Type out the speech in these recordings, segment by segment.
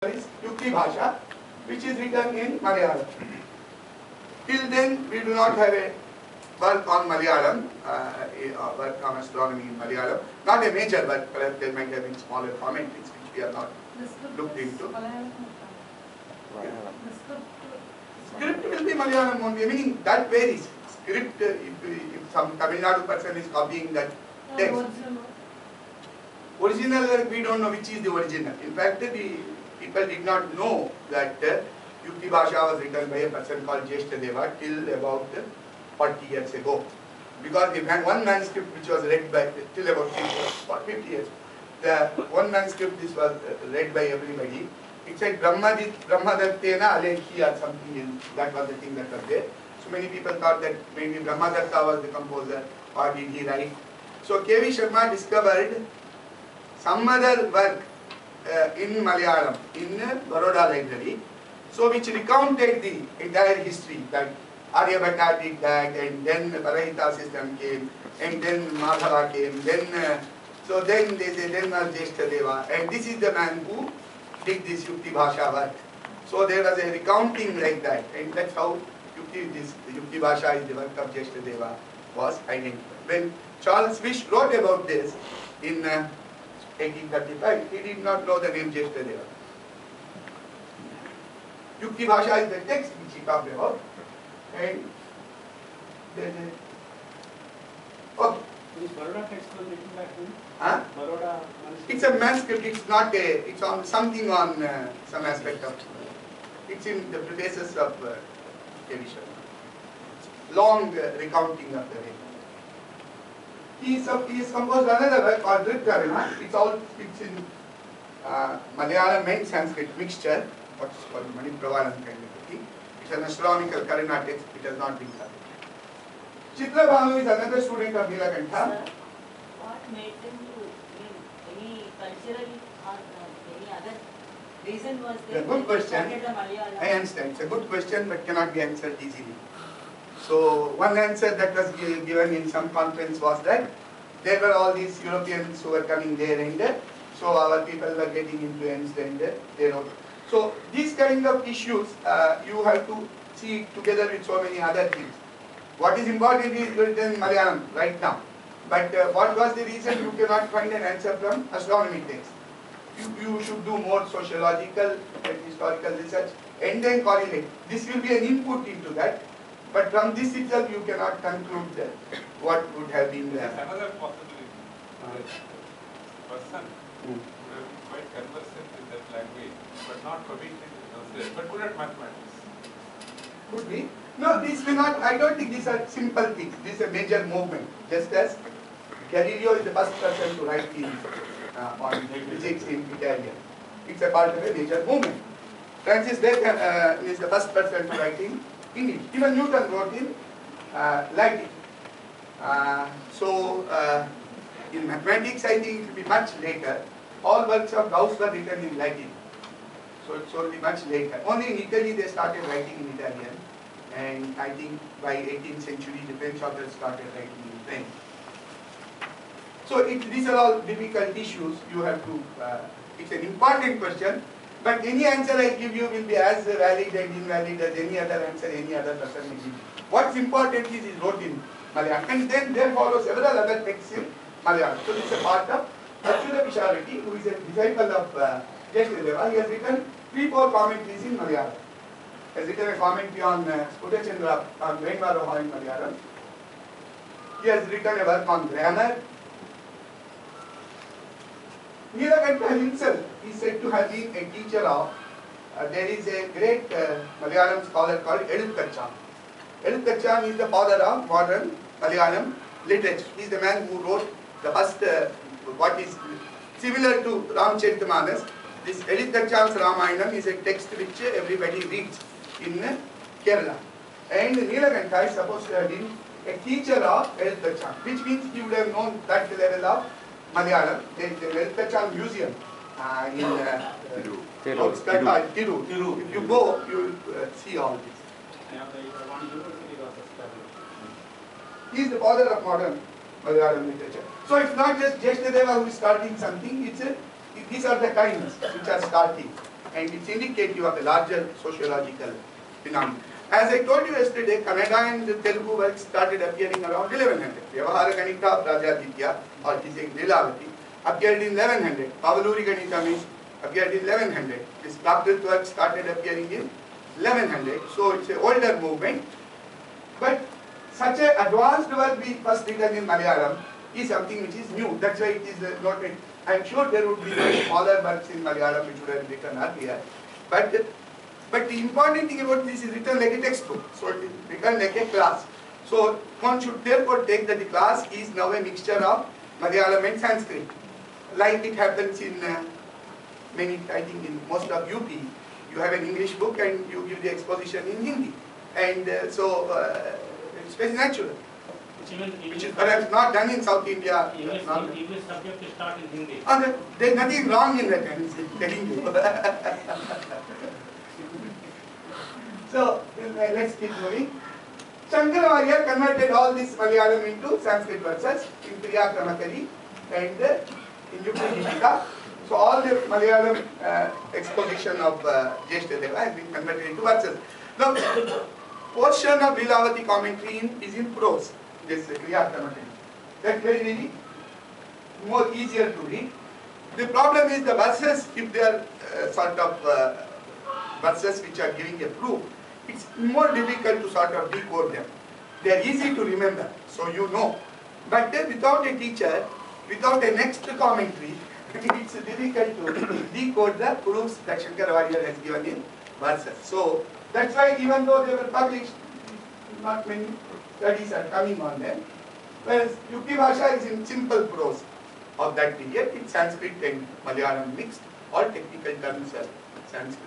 is Yukti Bhasha, which is written in Malayalam. Till then, we do not have a work on Malayalam, work on astronomy in Malayalam. Not a major work, perhaps there might have been smaller commentaries which we have not looked into. Script will be Malayalam only, meaning that varies. Script, if some Tamil Nadu person is copying that text. Original work, we don't know which is the original. In fact, the people did not know that Yukti Bhasha was written by a person called Jeshtadeva till about 40 years ago. Because one manuscript which was read by, till about 50 years, the one manuscript this was read by everybody. It said Brahmadattena Alekhi or something, in, that was the thing that was there. So many people thought that maybe Brahmadatta was the composer, or did he write. So K.V. Sharma discovered some other work in Malayalam, in Baroda Library, so which recounted the entire history, that Aryabhatta did that, and then the Parahita system came, and then Madhava came, then so then they say, then was Jeshtadeva, and this is the man who did this Yukti Bhasha work. So there was a recounting like that, and that's how Yukti Bhasha is the work of Jeshtadeva was identified. When Charles Fish wrote about this in 1835, he did not know the name Jeshtadeva. Yukti Bhasha is the text which he talked about, and then okay. This Baroda text was written by whom? Huh? Baroda. It's a manuscript. It's not a. It's on something on some aspect of. It's in the prefaces of K.V. Sharma. Long recounting of the way. He has composed another work called Dritkarana. It's in Malayalam and Sanskrit mixture. What's called Manipravalam kind of thing. It's an astronomical Karana text. It has not been covered. Chitra Bhanu is another student of Nilakantha. Sir, what made them to any cultural or any other reason was there? A good question. I understand. It's a good question, but cannot be answered easily. So one answer that was given in some conference was that there were all these Europeans who were coming there, and so our people were getting influenced, and they wrote. So these kind of issues you have to see together with so many other things. What is important is written in Malayalam right now. But what was the reason you cannot find an answer from astronomy text? You should do more sociological and historical research and then correlate. This will be an input into that. But from this itself you cannot conclude what would have been there. Another possibility. Person who would be quite conversant in that language, but not proficient in translation, but good at mathematics. Could be. No, these may not, I don't think these are simple things. This is a major movement. Just as Galileo is the first person to write on physics in Italian. It's a part of a major movement. Francis Bacon is the first person to write in English. Even Newton wrote in Latin. In mathematics, I think it will be much later. All works of Gauss were written in Latin. So it's only much later. Only in Italy they started writing in Italian. And I think by 18th century the French authors started writing in French. So these are all difficult issues. You have to, it's an important question. But any answer I give you will be as valid and invalid as any other answer any other person will give. What's important is wrote in Malayalam. And then there follow several other texts in Malayalam. So this is a part of Achyuta Pisharati, who is a disciple of Jeshtadeva. He has written 3-4 commentaries in Malayalam. He has written a commentary on Utachandra, on Venvaroha in Malayalam. He has written a work on grammar. Nilakantha himself is said to have been a teacher of, there is a great Malayalam scholar called Eluthachan. Eluthachan is the father of modern Malayalam literature. He is the man who wrote the first, what is similar to Ramcharitamanas. This Eluthachan's Ramayanam is a text which everybody reads in Kerala. And Nilakantha is supposed to have been a teacher of Eluthachan, which means he would have known that level of Malayalam. There is a Eluthachan museum in outskirts of Thiru. If you go, you will see all this. He is the father of modern Malayalam literature. So it's not just Jeshtadeva who is starting something, these are the kinds which are starting. and it's indicative of a larger sociological phenomenon. As I told you yesterday, Kannada and Telugu works started appearing around 1100. Vyavahara Ganita of Rajaditya, or his Lilavati, appeared in 1100. Pavaluri Ganita means appeared in 1100. This Prakrit work started appearing in 1100. So it's an older movement. But such an advanced work being first written in Malayalam is something which is new. That's why it is not written. I am sure there would be smaller works in Malayalam which would have been written earlier. But the important thing about this is written like a textbook. So it is written like a class. So one should therefore take that the class is now a mixture of Malayalam and Sanskrit. Like it happens in many, I think in most of UP, you have an English book and you give the exposition in Hindi. And it's very natural. Which is perhaps not done in South India. English subject is taught in Hindi. There is nothing wrong in that, I'm telling you. So, let's keep moving. Shankaracharya converted all this Malayalam into Sanskrit verses in Priya Kramakari and in Yukti. So, all the Malayalam exposition of Jeshtadeva has been converted into verses. Now, portion of Lilavati commentary is in prose, this Priya Kramakari. That's very more easier to read. The problem is the verses, if they are sort of verses which are giving a proof, it's more difficult to sort of decode them. They are easy to remember, so you know. But without a teacher, without a next commentary, it's difficult to decode the proofs that Shankaracharya has given in verses. So that's why even though they were published, not many studies are coming on them. Whereas Yukti Bhasha is in simple prose of that period, it's Sanskrit and Malayalam mixed, all technical terms are Sanskrit.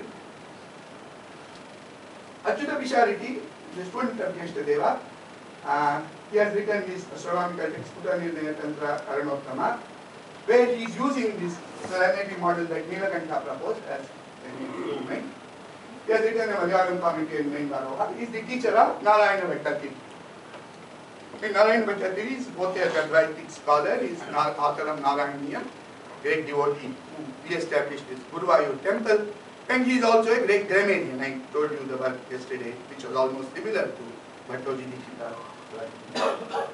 Achyuta Pishariti, the student of Jeshtadeva, he has written this astronomical text, Puta Nirnaya Tantra Aranottama, where he is using this serenity model that Nilakantha proposed as an improvement. He has written a Malayalam commentary in Main Baroha. He is the teacher of Narayana Bhattacharya. Narayana Bhattacharya is both a Advaitic scholar, he is author of Narayaniya, great devotee who re-established his Guruvayur temple, and he is also a great grammarian. I told you the work yesterday, which was almost similar to Bhattoji Dikshita's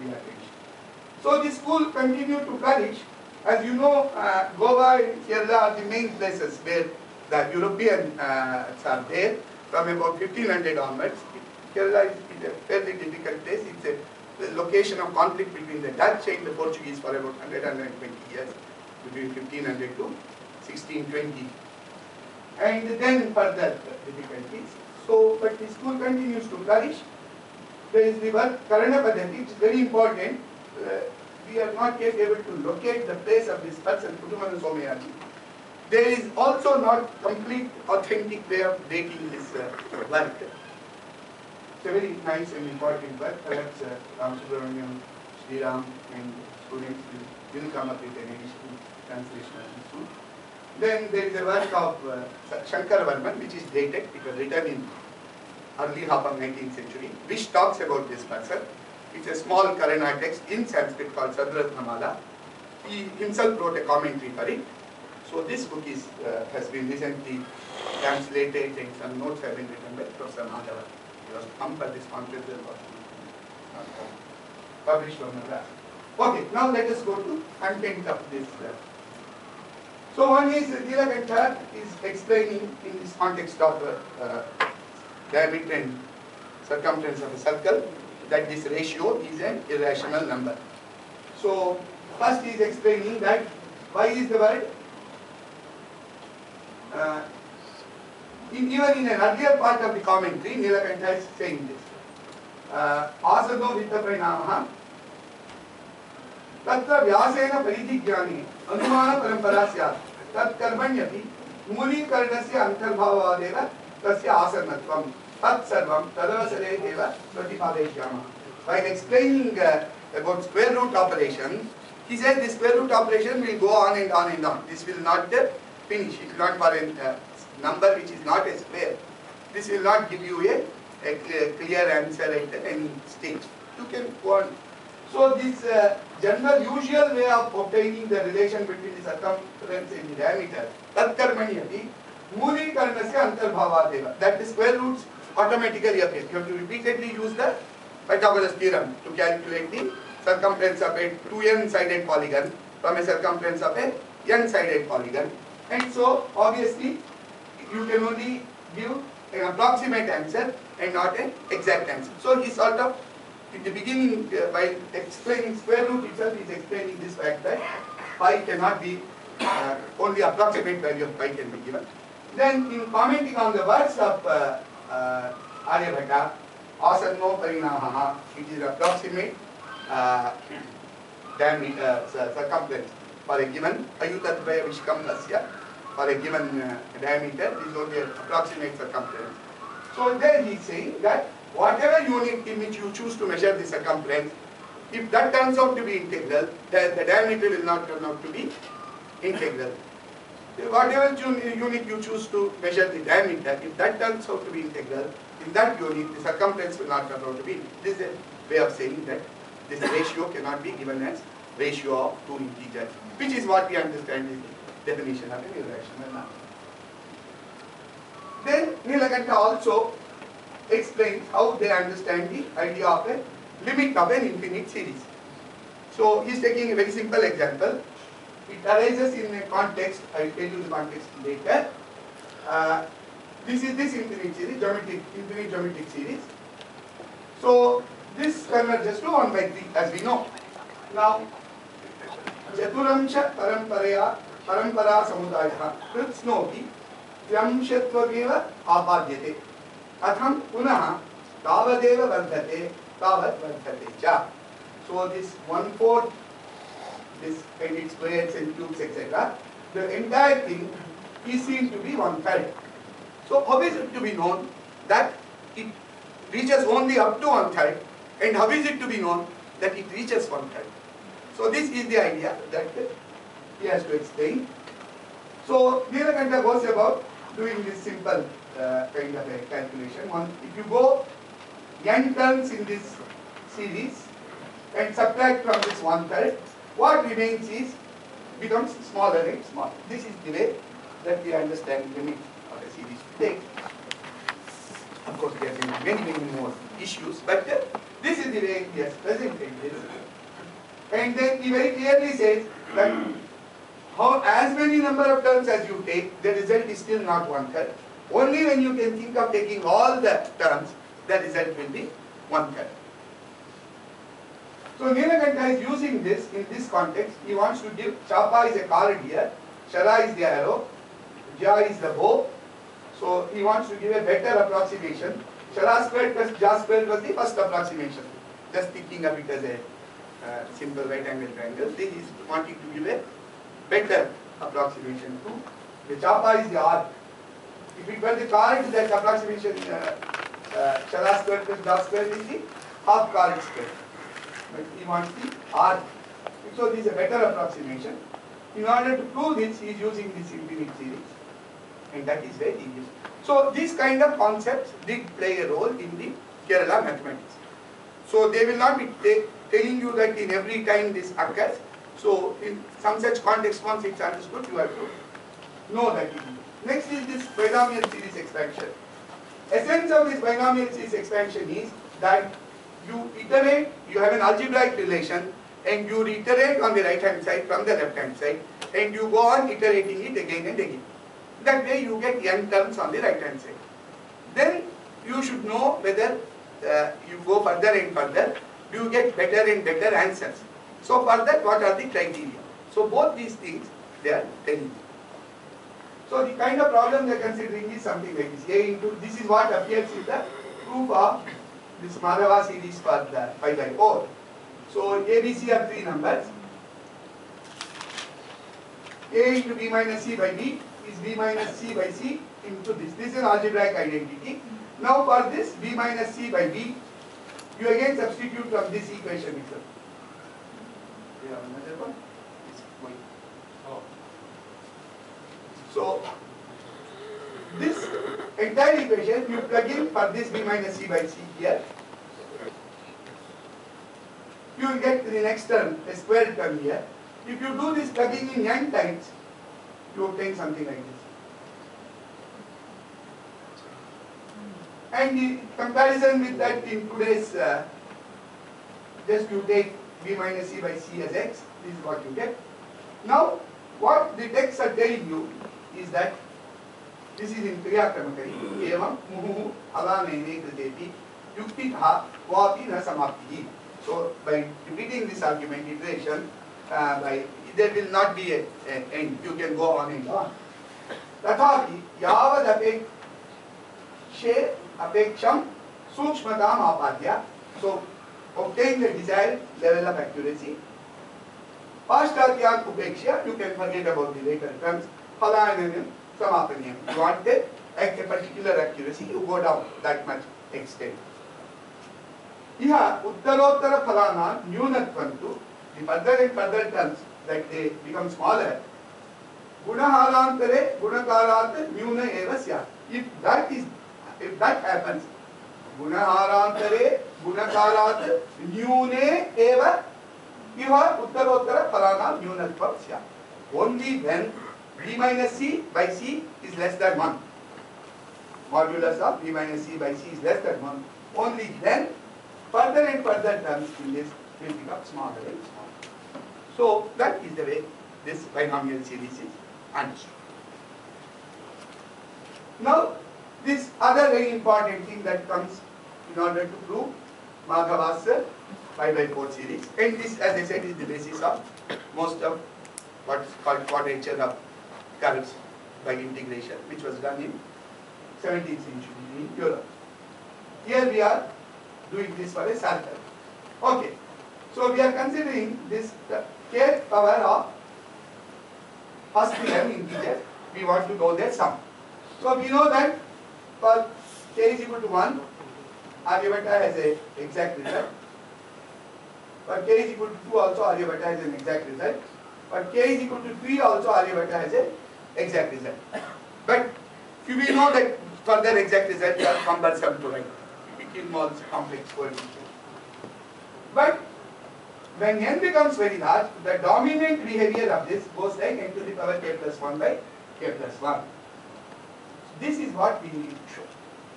So this school continued to flourish. As you know, Goa and Kerala are the main places where the Europeans are there from about 1500 onwards. Kerala is a fairly difficult place. It's a location of conflict between the Dutch and the Portuguese for about 120 years, between 1500 to 1620. And then further difficulties. So, but the school continues to flourish. There is the work Karana Paddhati, which is very important. We are not yet able to locate the place of this person, Pudumanu Somayani. There is also not complete authentic way of dating this work. It's a very nice and important work. Perhaps Ram Subramaniam, Sri Ram and students will come up with an additional translation of this book. Then there is a work of Shankar Varman, which is dated, it was written in early half of 19th century, which talks about this person. It's a small Karana text in Sanskrit called Sadratnamala. He himself wrote a commentary for it. So this book is has been recently translated and some notes have been written by Professor Madhava. He was come for this conference and was published from Madras. Okay, now let us go to content of this. So one is Nilakantha is explaining in this context of diameter and circumference of a circle that this ratio is an irrational number. So first he is explaining that why is the word even in an earlier part of the commentary, Nilakantha is saying this. Asado Vitta Pranamaha Tatra Vyasena Paridhi Jnani Anumana Parampara Syat Tat Karmanyati Muli Karnasya Antarbhavadeva Tasya Asanatvam Tat Sarvam Tadavasare Deva Pratipadeshyama. While explaining about square root operation, he said the square root operation will go on and on and on. This will not finish. It will not for a number which is not a square. This will not give you a clear answer at any stage. You can go on. So this general usual way of obtaining the relation between the circumference and the diameter, tat karmanyati, Muli karnasya antarbhavadeva. That the square roots automatically appear. You have to repeatedly use the Pythagoras theorem to calculate the circumference of a 2n-sided polygon from a circumference of a n-sided polygon. And so, obviously, you can only give an approximate answer and not an exact answer. So, he sort of, in the beginning, while explaining square root itself, he is explaining this fact that pi cannot be, only approximate value of pi can be given. Then, in commenting on the words of Aryabhata, asanno parinahaha, it is approximate diameter, circumference for a given ayutatvaya vishkambhasya, for a given diameter, is only an approximate circumference. So there he is saying that whatever unit in which you choose to measure the circumference, if that turns out to be integral, then the diameter will not turn out to be integral. Whatever unit you choose to measure the diameter, if that turns out to be integral, in that unit the circumference will not turn out to be. This is a way of saying that this ratio cannot be given as ratio of two integers, which is what we understand is the definition of an irrational number. Then Nilakantha also explains how they understand the idea of a limit of an infinite series. So he is taking a very simple example. It arises in a context, I will tell you the context later. This is this infinite series, infinite geometric series. So this converges to 1 by 3 as we know. Now, Chaturamsha parampara samudaya kritsnopi tryamshatvaveva apadyate atham punaha tavadeva vardhate tavat vardhate cha. So this 1/4, this and its squares and cubes, etc., the entire thing is seen to be 1/3. So how is it to be known that it reaches only up to 1/3, and how is it to be known that it reaches 1/3? So this is the idea that he has to explain. So Nilakantha goes about doing this simple kind of a calculation. If you go n terms in this series and subtract from this 1/3, what remains is becomes smaller and smaller. This is the way that we understand limit of a series today. Of course, there are many more issues, but this is the way he has presented this. And then he very clearly says that as many number of terms as you take, the result is still not 1/3. Only when you can think of taking all the terms, the result will be 1/3. So Nilakantha is using this in this context. He wants to give Chapa is a card here, Shara is the arrow, Ja is the bow. So he wants to give a better approximation. Shara squared plus Ja squared was the first approximation. Just thinking of it as a simple right angle triangle. He is wanting to give a better approximation to the Chapa is the arc. If it were the card, that approximation Shara squared plus Ja squared is the half card square. But he wants the arc. So this is a better approximation. In order to prove this, he is using this infinite series, and that is very easy. So these kind of concepts did play a role in the Kerala mathematics. So they will not be telling you that in every time this occurs. So in some such context, once it's understood, you have to know that it is. Next is this binomial series expansion. Essence of this binomial series expansion is that you iterate, you have an algebraic relation, and you reiterate on the right hand side from the left hand side, and you go on iterating it again and again. That way you get n terms on the right hand side. Then you should know whether you go further and further, you get better and better answers. So for that, what are the criteria? So both these things they are telling you. So the kind of problem they are considering is something like this. A into this is what appears in the proof of this Madhava series for the 5/4. So ABC are three numbers. A into B minus C by B is B minus C by C into this. This is an algebraic identity. Now for this B minus C by B, you again substitute from this equation itself. You have another one? So this entire equation you plug in for this B minus C by C here. You will get the next term, a square term here. If you do this plugging in n times, you obtain something like this. And the comparison with that in today's, just you take b minus c by c as x, this is what you get. Now, what the texts are telling you is that this is in Kriya Kramakari, evam muhu avanene kritepi yuktitha vapi na samaptihi. So, by repeating this argument, iteration, there will not be an end. You can go on and on. Tathapi yavad apeksham sukshmatam apadya. So, obtain the desired level of accuracy. Pashtatyam upeksha, you can forget about the later terms. Phalananam samapanyam. You want a particular accuracy, you go down that much extent. Iha uttarottara phalana nyunatvantu, the further and further terms that they become smaller. Gunaharantare gunakarat nyuna eva syat. If that happens, gunaharantare gunakarat nyune eva iha uttarottara phalana nyunatvam syat. Only when b minus c by c is less than 1. Modulus of b minus c by c is less than 1. Only then further and further terms in this will become smaller and smaller. So that is the way this binomial series is understood. Now, this other very important thing that comes in order to prove Madhava's 5/4 series, and this, as I said, is the basis of most of what is called quadrature of curves by integration, which was done in 17th century in Europe. Here we are doing this for a circle. Okay, so we are considering this k power of first term integer. We want to know their sum. So we know that for k is equal to 1, Aryabhatta has an exact result. For k is equal to 2 also, Aryabhatta has an exact result. For k is equal to 3 also, Aryabhatta has an exact result. But we know that further exact results are cumbersome to write. It involves complex coefficients. But when n becomes very large, the dominant behavior of this goes like n to the power k plus 1 by k plus 1. This is what we need to show.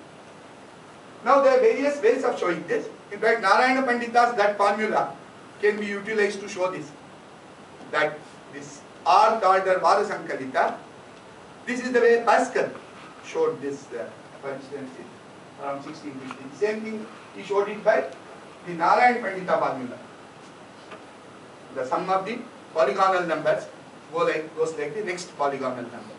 Now there are various ways of showing this. In fact, Narayana Pandita's that formula can be utilized to show this. That this R order Varasankalita, this is the way Pascal showed this, for instance, around 1650. The same thing he showed it by the Narayana Pandita formula. The sum of the polygonal numbers goes like the next polygonal number.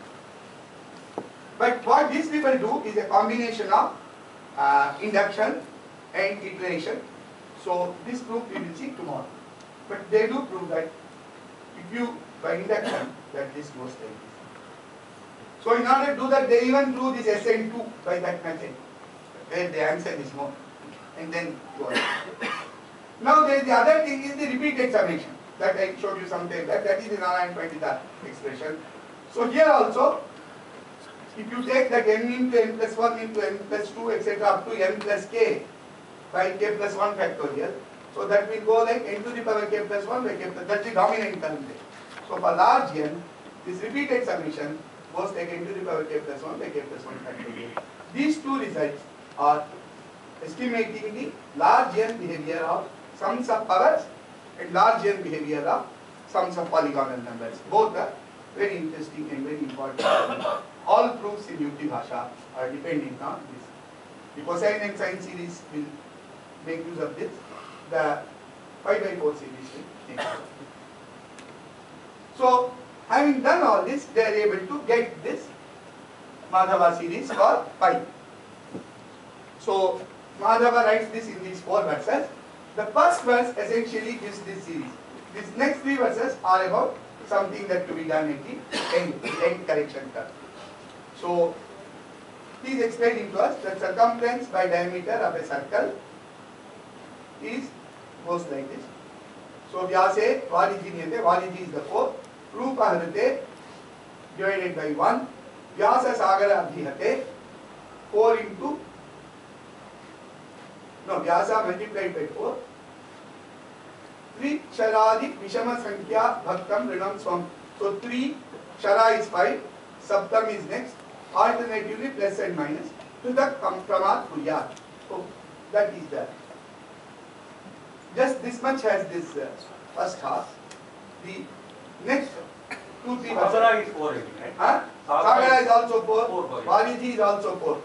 But what these people do is a combination of induction and iteration. So this proof we will see tomorrow. But they do prove that if you, by induction, that this goes like this. So in order to do that, they even prove this SN2 by that method, where the answer is more. And then go on. Now there is the other thing is the repeated summation that I showed you sometime back. That is the Narayana Pandita expression. So here also, if you take that n into n plus 1 into n plus 2 etc. up to n plus k by k plus 1 factorial, so that will go like n to the power k plus 1 by k plus, that's the dominant term there. So for large n, this repeated summation goes like n to the power k plus 1 by k plus 1 factorial. These two results are estimating the large n behavior of sums of powers and large n behavior of sums of polygonal numbers. Both are very interesting and very important. All proofs in Yukti Bhasha are dependent on this. The cosine and sine series will make use of this. The 5/4 series will make use of this. So, having done all this, they are able to get this Madhava series for pi. So, Madhava writes this in these 4 verses. The first verse essentially gives this series. These next 3 verses are about something that to be done at the end correction term. So, he is explaining to us that circumference by diameter of a circle goes like this. So, Vyase, Varijiniyate, Variji is the 4, Rupa Harate divided by 1, Vyasa Sagara Abhihate, 4 into, no, Vyasa multiplied by 4, 3 Sharadi Vishama Sankhya Bhaktam Rinam Swam. So 3 Shara is 5, Saptam is next, alternatively plus and minus Pruthak Pramat Kuryat. So that is that. Just this much has this first half. The next 2-3 verses. Sagara is 4, right? Huh? Sagara is also 4. 4. Valiji is also 4.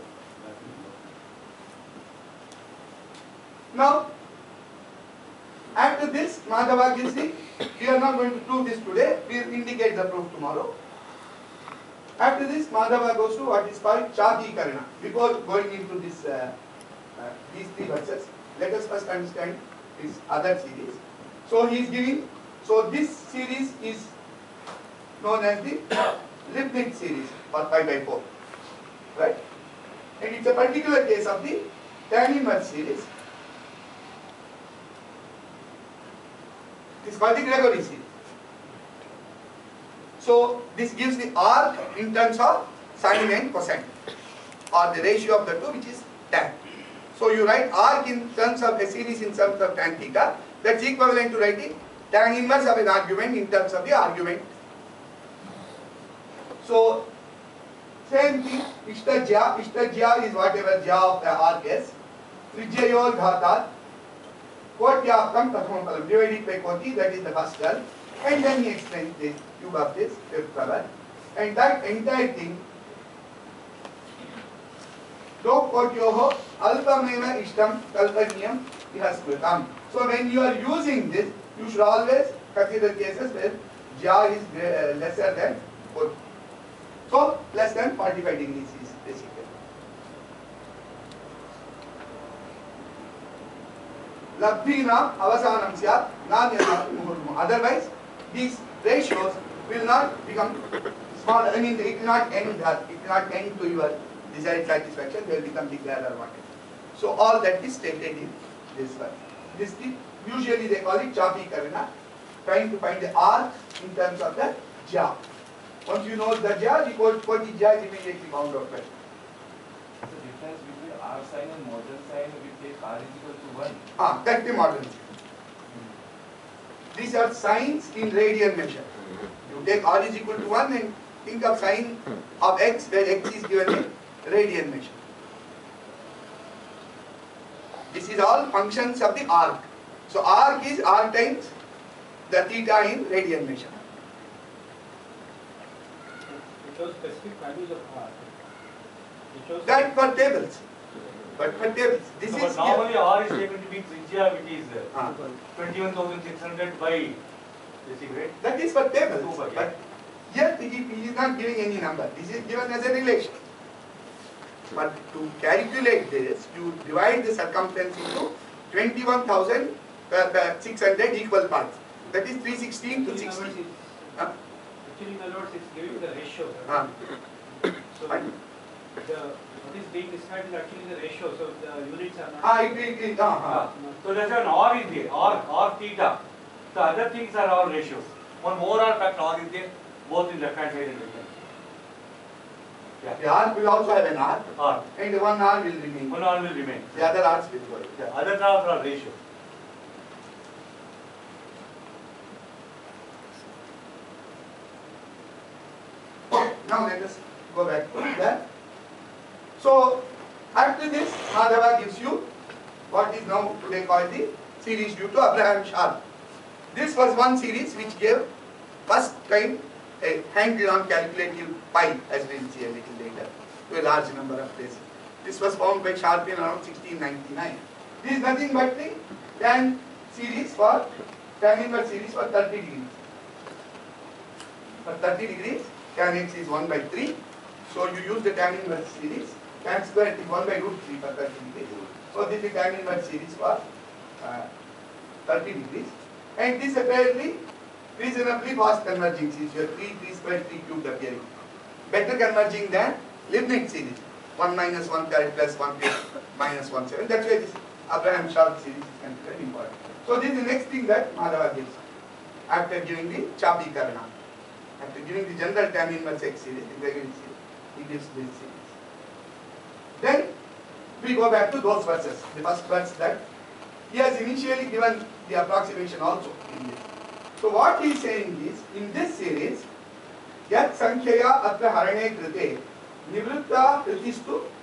Now, after this, Madhava gives the, we are not going to do this today, we will indicate the proof tomorrow. After this, Madhava goes to what is called Chati Karana. Before going into this, these 3 verses, let us first understand his other series. So he is giving, so this series is known as the Leibniz series or 5×4, right? And it's a particular case of the tan inverse series. This is called the Gregory series. So this gives the arc in terms of sine and cosine, or the ratio of the two, which is tan. So you write arc in terms of a series in terms of tan theta. That's equivalent to writing tan inverse of an argument in terms of the argument. So same thing, Ishtajya is whatever jya of the arc is. Trijyayor ghatat Kotyaptam Prathamapalam, divided by Koti, that is the first term. And then he explains this cube of this fifth color. And that entire thing, Dok Kotyoho Alpameva Ishtam Kalpaniyam Ihasmritam. So when you are using this, you should always consider cases where jya is lesser than Koti. So less than 45 degrees is basically. Labdhina avasanam syat nanyata muhurmu. Otherwise, these ratios will not become small. I mean, it will not end that. It will not end to your desired satisfaction. They will become bigger or whatever. So all that is stated in this one. This thing, usually they call it Chapi Karana, trying to find the arc in terms of the jya. Once you know the jya, the Koti jya is immediately found out. Right? The difference between R sign and modern sign, we take R is equal to 1. That's the modern sign. These are signs in radian measure. You take R is equal to 1 and think of sign of x where x is given in radian measure. This is all functions of the arc. So arc is r times the theta in radian measure. It shows specific values of R. It shows That for tables. But for tables, this but is normally R is taken to be Trijya, which is Ah. 21,600 by this, right? that is for tables. 2 by, yeah. But here he is not giving any number. This is given as a relation. But to calculate this, you divide the circumference into 21,600 equal parts. That is 316 to 60. Huh? Actually, in other words, it's giving the ratio. Huh. So Fine. what is being described is actually the ratio. So the units are not. So there's an R is there, R theta. The other things are all ratios. One more R fact R is there, both in left hand side and right hand. The R will also have an R, R. and one R will remain. One R will remain. The other R's will go. The other R's are ratios. Now let us go back to that. So after this, Madhava gives you what is now today called the series due to Abraham Sharp. This was one series which gave first time a handle on calculative pi, as we will see a little later, to a large number of places. This was found by Sharp in around 1699. This is nothing but the tan series for tan inverse series for 30 degrees. For 30 degrees, tan x is 1 by 3. So you use the tan inverse series. Tan square is 1 by root 3 for 30 degrees. So this is tan inverse series for 30 degrees. And this apparently reasonably fast converging series. You have 3 squared, 3 cubed appearing. Better converging than Leibniz series. 1 minus 1 third plus 1 fifth minus 1 7. That's why this Abraham Sharp series is considered important. So this is the next thing that Madhava gives after giving the Chapi Karana. After giving the general tan inverse x series, the Gregory series, he gives this series. Then we go back to those verses. The first verse that he has initially given the approximation also in this. So what he is saying is, in this series, Yat Sankhya Atra Harane Krite Nivritta Kritistu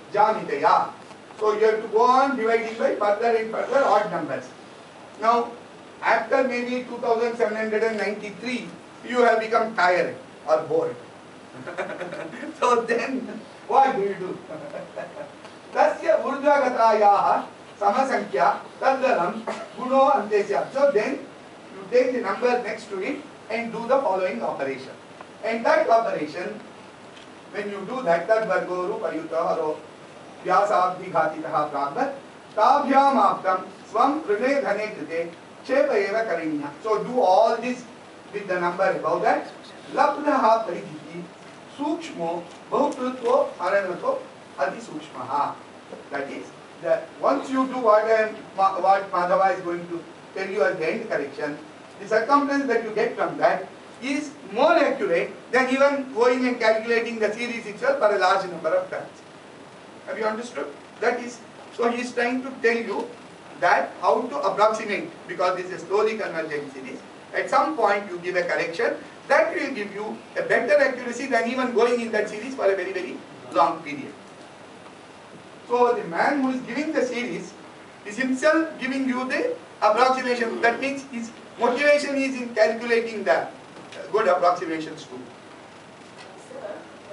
Jamitaya. So you have to go on dividing by further and further odd numbers. Now, after maybe 2793, you have become tired or bored. So then, what do you do? Tasya urdhvagatayaha samasankhya tadalam guno antesya. So then, you take the number next to it and do the following operation. And that operation, when you do that, tad vargo rupayuta haro vyasabdi ghatitaha prabhat tabhyam aptam swam prane dhane krite chepa eva kariniya. So do all this with the number above that. Labdhaha paridhiti sukshmo bahututvo aranato adi sukshmaha. That is, once you do what Madhava is going to tell you as the end correction, the circumference that you get from that is more accurate than even going and calculating the series itself for a large number of terms. Have you understood? That is, so he is trying to tell you that how to approximate, because this is a slowly convergent series. At some point you give a correction that will give you a better accuracy than even going in that series for a very, very long period. So the man who is giving the series is himself giving you the approximation. That means his motivation is in calculating the good approximations too. Sir,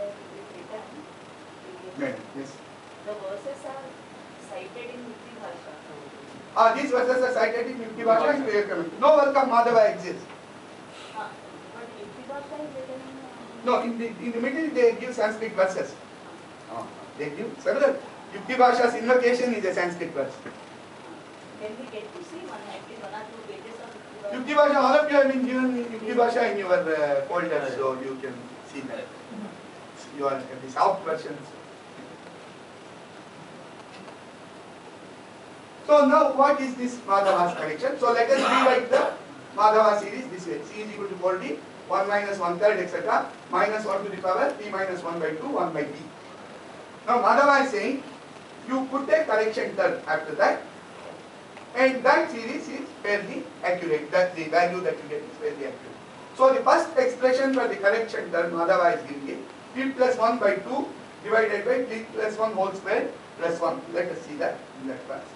Yes. the verses are cited in Mukti Bhasha. These verses are cited in Mukti Bhasha and Prayer Commentary. No work of Madhava exists. But Mukti Bhasha is written in... No, in the middle they give Sanskrit verses. They give several. Yukti Bhasha's invocation is a Sanskrit verse. Can we get to see one or two pages of Yukti Bhasha, all of you have been given Yukti Bhasha in your folder, so you can see that. You are the soft versions. So now what is this Madhava's correction? So let us rewrite the Madhava series this way. C is equal to 40, 1 minus 1/3, etc. minus 1 to the power p minus 1 by 2, 1 by p. Now Madhava is saying, you put a correction term after that, and that series is fairly accurate. That the value that you get is fairly accurate. So the first expression for the correction term Madhava is giving it p plus 1 by 2 divided by p plus 1 whole square plus 1. Let us see that in that class.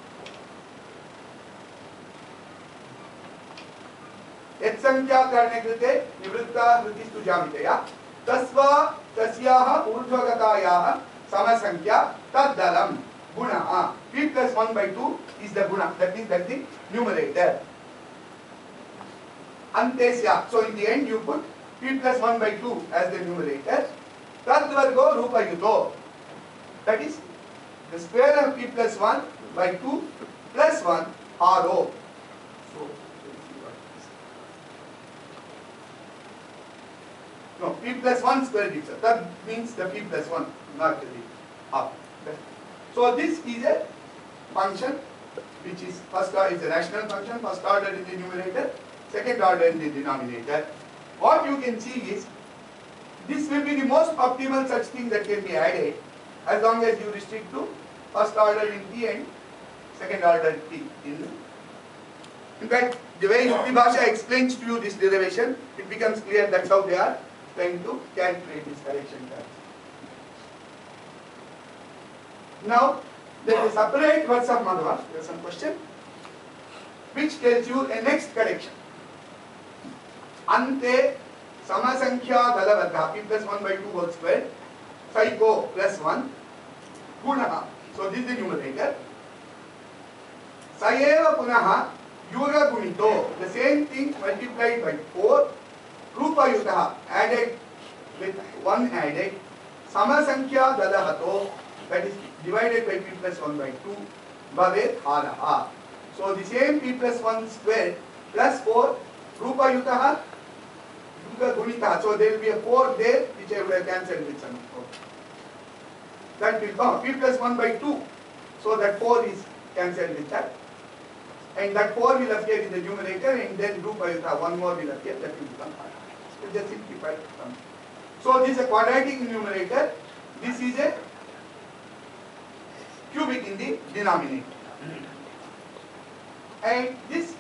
यत् संख्या करणे कृते निवृत्ता हृतिस्तु जामितया तस्वा तस्याः ऊर्ध्वगतायाः समसंख्या तद्दलं गुणः p plus 1 by 2 is the guna, that means that's the numerator. Antesya, so in the end you put p plus 1 by 2 as the numerator. Tadvargo rupayuto, that is the square of p plus 1 by 2 plus 1 haro. No, p plus 1 square gives us. That means the p plus 1, not the half. So this is a function which is first order is a rational function, first order in the numerator, second order in the denominator. What you can see is this will be the most optimal such thing that can be added as long as you restrict to first order in p and second order p. In fact, the way Yukti Bhasha explains to you this derivation, it becomes clear that's how they are trying to calculate this correction term. Now, there is a separate verse of Madhava, there is some question, which tells you a next correction. Ante samasankhya dalavadha, p plus 1 by 2 whole square, psycho plus 1, gunaha. So this is the numerator. Sayeva punaha yura gunito, the same thing multiplied by 4, rupa yutaha, added with 1 added, samasankhya dalahato, that is divided by p plus 1 by 2, bhavet haraha. So the same p plus 1 square plus 4, rupa yutaha, yuga gunitaha. So there will be a 4 there which I would have cancelled with some 4. That will come p plus 1 by 2. So that 4 is cancelled with that. And that 4 will appear in the numerator, and then rupa yutaha, 1 more will appear, that will become hara. So just simplify it. So this is a quadratic numerator, this is a cubic in the denominator. And this